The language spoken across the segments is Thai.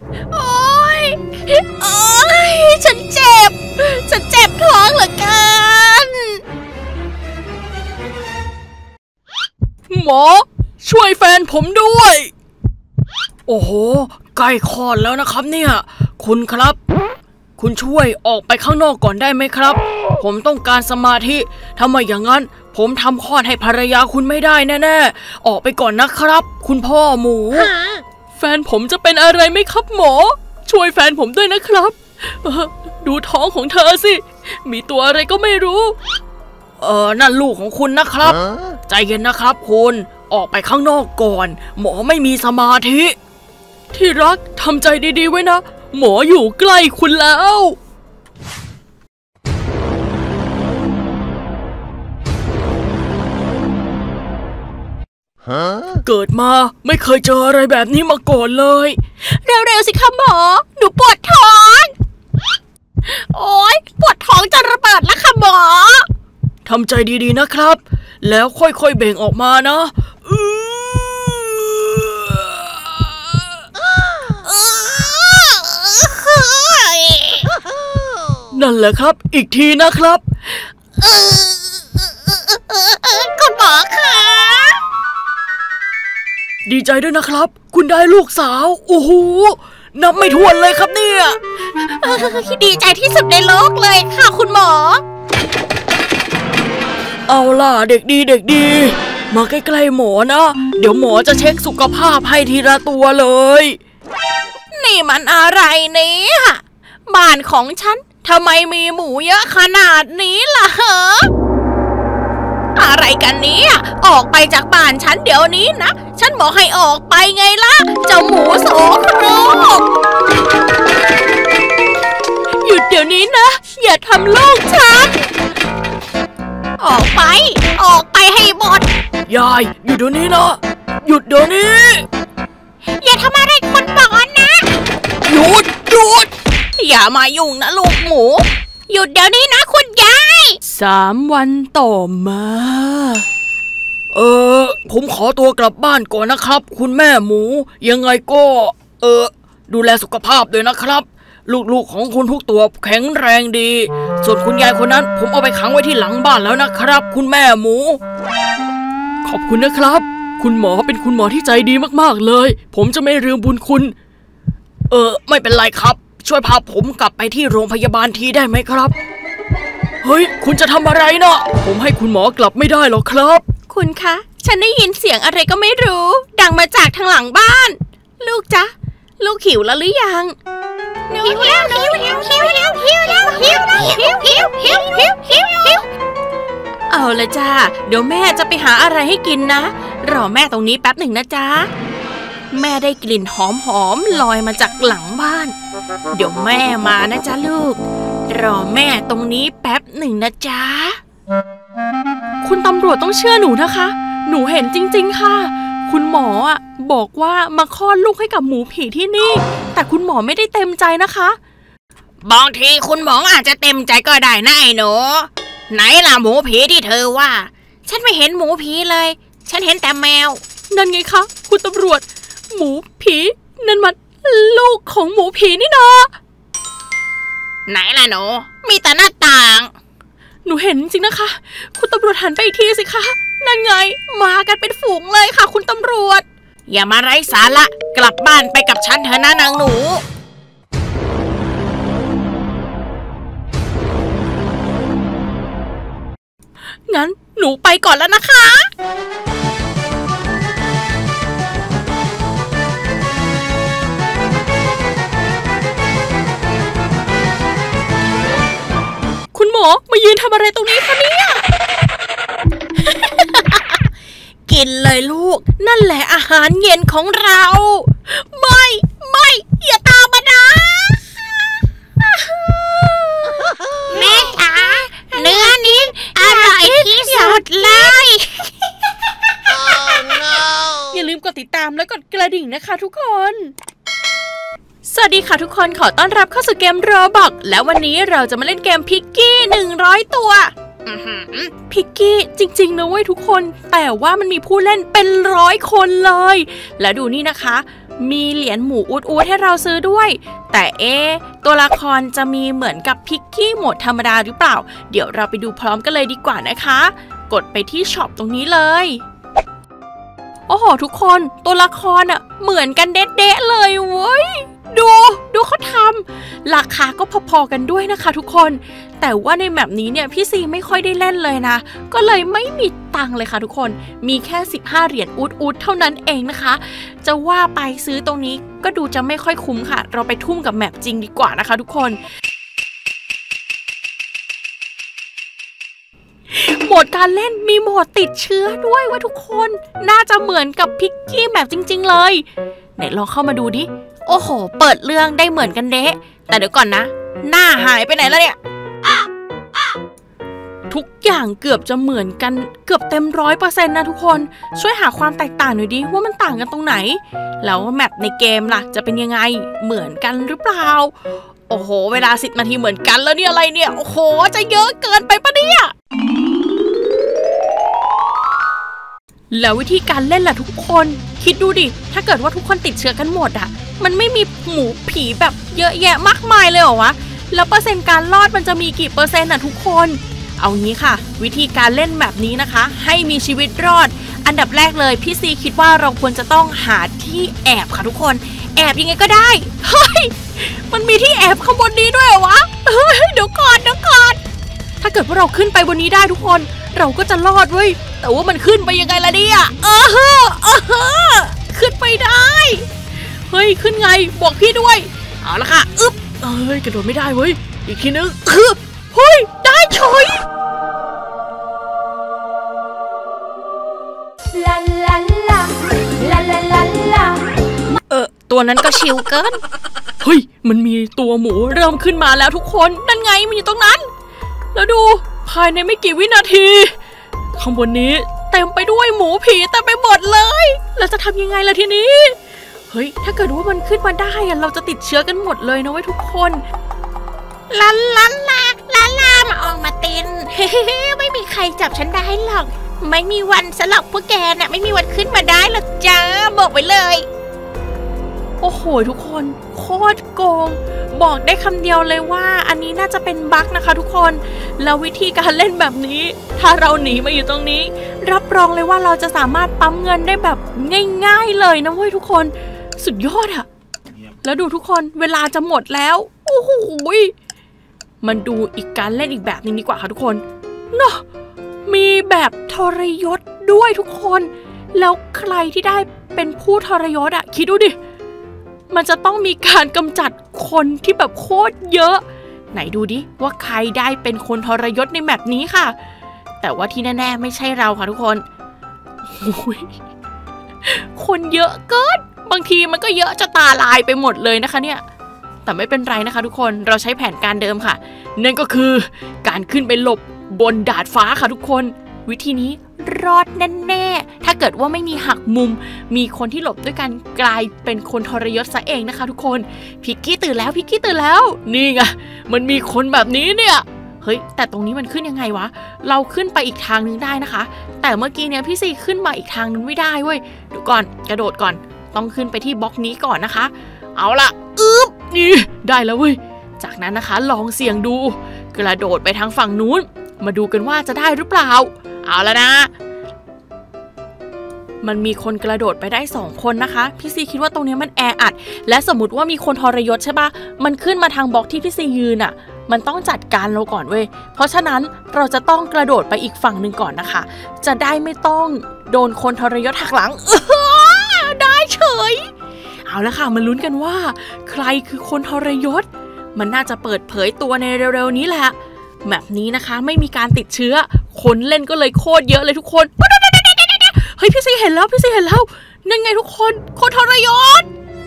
โอ๊ยโอ๊ยฉันเจ็บท้องเหลือเกินหมอช่วยแฟนผมด้วยโอ้โหใกล้คลอดแล้วนะครับเนี่ยคุณครับคุณช่วยออกไปข้างนอกก่อนได้ไหมครับผมต้องการสมาธิทำไมอย่างนั้นผมทำคลอดให้ภรรยาคุณไม่ได้แน่ๆออกไปก่อนนะครับคุณพ่อหมูแฟนผมจะเป็นอะไรไหมครับหมอช่วยแฟนผมด้วยนะครับดูท้องของเธอสิมีตัวอะไรก็ไม่รู้นั่นลูกของคุณนะครับใจเย็นนะครับคุณออกไปข้างนอกก่อนหมอไม่มีสมาธิที่รักทำใจดีๆไว้นะหมออยู่ใกล้คุณแล้วเกิดมาไม่เคยเจออะไรแบบนี้มาก่อนเลยเร็วๆสิคะหมอหนูปวดท้องโอ๊ยปวดท้องจะระเบิดแล้วค่ะหมอทำใจดีๆนะครับแล้วค่อยๆเบ่งออกมานะนั่นแหละครับอีกทีนะครับคุณหมอคะดีใจด้วยนะครับคุณได้ลูกสาวโอ้โหนับไม่ถ้วนเลยครับเนี่ยดีใจที่สุดในโลกเลยค่ะคุณหมอเอาล่ะเด็กดีมาใกล้ๆหมอนะเดี๋ยวหมอจะเช็คสุขภาพให้ทีละตัวเลยนี่มันอะไรเนี่ยบ้านของฉันทำไมมีหมูเยอะขนาดนี้ล่ะเหรออะไรกันเนี่ยออกไปจากบ้านฉันเดี๋ยวนี้นะฉันบอกให้ออกไปไงล่ะเจ้าหมูโสโครกหยุดเดี๋ยวนี้นะอย่าทำลูกฉันออกไปให้หมดยายหยุดเดี๋ยวนี้นะหยุดเดี๋ยวนี้อย่าทำอะไรคนหมอนะหยุดอย่ามายุ่งนะลูกหมูหยุดเดี๋ยวนี้นะคุณยาย 3 วันต่อมาผมขอตัวกลับบ้านก่อนนะครับคุณแม่หมูยังไงก็ดูแลสุขภาพด้วยนะครับลูกๆของคุณทุกตัวแข็งแรงดีส่วนคุณยายคนนั้นผมเอาไปขังไว้ที่หลังบ้านแล้วนะครับคุณแม่หมูขอบคุณนะครับคุณหมอเป็นคุณหมอที่ใจดีมากๆเลยผมจะไม่ลืมบุญคุณไม่เป็นไรครับช่วยพาผมกลับไปที่โรงพยาบาลทีได้ไหมครับเฮ้ยคุณจะทำอะไรนะผมให้คุณหมอกลับไม่ได้หรอกครับคุณคะฉันได้ยินเสียงอะไรก็ไม่รู้ดังมาจากทางหลังบ้านลูกจ๊ะลูกหิวแล้วหรือยังหิวเอาละจ้าเดี๋ยวแม่จะไปหาอะไรให้กินนะรอแม่ตรงนี้แป๊บหนึ่งนะจ๊ะแม่ได้กลิ่นหอมลอยมาจากหลังบ้านเดี๋ยวแม่มานะจ๊ะลูกรอแม่ตรงนี้แป๊บหนึ่งนะจ๊ะคุณตำรวจต้องเชื่อหนูนะคะหนูเห็นจริงๆค่ะคุณหมอบอกว่ามาคลอดลูกให้กับหมูผีที่นี่แต่คุณหมอไม่ได้เต็มใจนะคะบางทีคุณหมออาจจะเต็มใจก็ได้นะไอ้หนูไหนล่ะหมูผีที่เธอว่าฉันไม่เห็นหมูผีเลยฉันเห็นแต่แมวนั่นไงคะคุณตำรวจหมูผีนั่นมันลูกของหมูผีนี่นาไหนล่ะหนูมีแต่หน้าต่างหนูเห็นจริงนะคะคุณตำรวจหันไปอีกทีสิคะนั่นไงมากันเป็นฝูงเลยค่ะคุณตำรวจอย่ามาไร้สาระกลับบ้านไปกับฉันเถอะนะนางหนูงั้นหนูไปก่อนแล้วนะคะคุณหมอมายืนทำอะไรตรงนี้คะเนี่ยกินเลยลูกนั่นแหละอาหารเย็นของเราไม่อย่าตามมานะแม่จ๋าเนื้อนี้อร่อยที่สุดเลยอย่าลืมกดติดตามและกดกระดิ่งนะคะทุกคนสวัสดีค่ะทุกคนขอต้อนรับเข้าสู่เกมโรบล็อกและวันนี้เราจะมาเล่นเกมพิกกี้100ตัวพิกกี้จริงๆนะเว้ยทุกคนแต่ว่ามันมีผู้เล่นเป็น100 คนเลยแล้วดูนี่นะคะมีเหรียญหมูอูดให้เราซื้อด้วยแต่ตัวละครจะมีเหมือนกับพิกกี้โหมดธรรมดาหรือเปล่าเดี๋ยวเราไปดูพร้อมกันเลยดีกว่านะคะกดไปที่ช็อปตรงนี้เลยโอ้โหทุกคนตัวละครเหมือนกันเด๊ะๆเลยเว้ยดูเขาทำราคาก็พอๆกันด้วยนะคะทุกคนแต่ว่าในแมปนี้เนี่ยพี่ซีไม่ค่อยได้เล่นเลยนะก็เลยไม่มีตังค์เลยค่ะทุกคนมีแค่15 เหรียญอูดเท่านั้นเองนะคะจะว่าไปซื้อตรงนี้ก็ดูจะไม่ค่อยคุ้มค่ะเราไปทุ่มกับแมปจริงดีกว่านะคะทุกคนโหมดการเล่นมีโหมดติดเชื้อด้วยว่าทุกคนน่าจะเหมือนกับพิกกี้แมปจริงๆเลยไหนลองเข้ามาดูดิโอ้โหเปิดเรื่องได้เหมือนกันเดะแต่เดี๋ยวก่อนนะหน้าหายไปไหนแล้วเนี่ยทุกอย่างเกือบจะเหมือนกันเกือบเต็ม100%นะทุกคนช่วยหาความแตกต่างหน่อยดิว่ามันต่างกันตรงไหนแล้วแมปในเกมล่ะจะเป็นยังไงเหมือนกันหรือเปล่าโอ้โหเวลา10 นาทีเหมือนกันแล้วเนี่ยอะไรเนี่ยโอ้โหจะเยอะเกินไปปะเนี่ยแล้ววิธีการเล่นล่ะทุกคนคิดดูดิถ้าเกิดว่าทุกคนติดเชื้อกันหมดมันไม่มีหมูผีแบบเยอะแยะมากมายเลยเหรอวะแล้วเปอร์เซ็นต์การรอดมันจะมีกี่เปอร์เซ็นต์ทุกคนเอางี้ค่ะวิธีการเล่นแบบนี้นะคะให้มีชีวิตรอดอันดับแรกเลยพี่ซีคิดว่าเราควรจะต้องหาที่แอบค่ะทุกคนแอบยังไงก็ได้เฮ้ยมันมีที่แอบข้างบนนี้ด้วยเหรอวะเฮ้ยเดี๋ยวก่อนถ้าเกิดว่าเราขึ้นไปบนนี้ได้ทุกคนเราก็จะรอดเว้ยแต่ว่ามันขึ้นไปยังไงล่ะเนี่ยขึ้นไปได้เฮ้ยขึ้นไงบอกพี่ด้วยเอาละค่ะกระโดดไม่ได้เว้ยอีกทีนึงเฮ้ยได้เฉยลาลาลาลาลาลาลาตัวนั้นก็ชิลเกินเฮ้ยมันมีตัวหมูเริ่มขึ้นมาแล้วทุกคนนั่นไงมันอยู่ตรงนั้นแล้วดูภายในไม่กี่วินาทีข้างบนนี้เต็มไปด้วยหมูผีเต็มไปหมดเลยเราจะทำยังไงล่ะทีนี้เฮ้ยถ้าเกิดว่ามันขึ้นมาได้เราจะติดเชื้อกันหมดเลยนะเว้ยทุกคนลามาออกมาเต้นไม่มีใครจับฉันได้หรอกไม่มีวันสลับพวกแกน่ะไม่มีวันขึ้นมาได้หรอกจ้าบอกไว้เลยโอ้โหทุกคนโคตรโกงบอกได้คำเดียวเลยว่าอันนี้น่าจะเป็นบั๊กนะคะทุกคนแล้ววิธีการเล่นแบบนี้ถ้าเราหนีมาอยู่ตรงนี้รับรองเลยว่าเราจะสามารถปั๊มเงินได้แบบง่ายๆเลยนะเว้ยทุกคนสุดยอดอะแล้วดูทุกคนเวลาจะหมดแล้วโอ้โหมันดูอีกการเล่นอีกแบบนึงดีกว่าค่ะทุกคนเนาะมีแบบทรยศด้วยทุกคนแล้วใครที่ได้เป็นผู้ทรยศคิดดูดิมันจะต้องมีการกำจัดคนที่แบบโคตรเยอะไหนดูดิว่าใครได้เป็นคนทรยศในแมปนี้ค่ะแต่ว่าที่แน่ๆไม่ใช่เราค่ะทุกคนคนเยอะเกินบางทีมันก็เยอะจะตาลายไปหมดเลยนะคะเนี่ยแต่ไม่เป็นไรนะคะทุกคนเราใช้แผนการเดิมค่ะนั่นก็คือการขึ้นไปหลบบนดาดฟ้าค่ะทุกคนวิธีนี้รอดแน่ๆถ้าเกิดว่าไม่มีหักมุมมีคนที่หลบด้วยกันกลายเป็นคนทรยศซะเองนะคะทุกคนพิกกี้ตื่นแล้วนี่ไงมันมีคนแบบนี้เนี่ยเฮ้ยแต่ตรงนี้มันขึ้นยังไงวะเราขึ้นไปอีกทางนึงได้นะคะแต่เมื่อกี้เนี่ยพี่ซีขึ้นมาอีกทางนึงไม่ได้เว้ยเดี๋ยวก่อนกระโดดก่อนต้องขึ้นไปที่บล็อกนี้ก่อนนะคะเอาล่ะนี่ได้แล้วเว้ยจากนั้นนะคะลองเสี่ยงดูกระโดดไปทางฝั่งนู้นมาดูกันว่าจะได้หรือเปล่าเอาแล้วนะมันมีคนกระโดดไปได้2 คนนะคะพี่ซีคิดว่าตรงนี้มันแออัดและสมมติว่ามีคนทรยศใช่ปะมันขึ้นมาทางบล็อกที่พี่ซียืนมันต้องจัดการเราก่อนเว้ยเพราะฉะนั้นเราจะต้องกระโดดไปอีกฝั่งหนึ่งก่อนนะคะจะได้ไม่ต้องโดนคนทรยศหักหลังได้เฉยเอาละค่ะมาลุ้นกันว่าใครคือคนทรยศมันน่าจะเปิดเผยตัวในเร็วๆนี้แหละแบบนี้นะคะไม่มีการติดเชื้อคนเล่นก็เลยโคตรเยอะเลยทุกคนเฮ้ยพี่ซีเห็นแล้วนั่นไงทุกคนคนทรยศ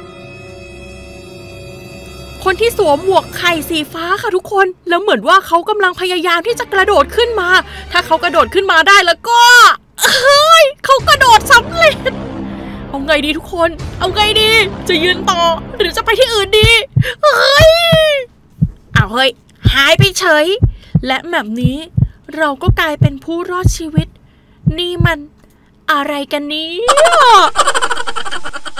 คนที่สวมหมวกไข่สีฟ้าค่ะทุกคนแล้วเหมือนว่าเขากำลังพยายามที่จะกระโดดขึ้นมาถ้าเขากระโดดขึ้นมาได้แล้วก็เฮ้ยเขากระโดดสำเร็จเอาไงดีทุกคนเอาไงดีจะยืนต่อหรือจะไปที่อื่นดีเฮ้ยหายไปเฉยและแบบนี้เราก็กลายเป็นผู้รอดชีวิตนี่มันอะไรกันเนี่ย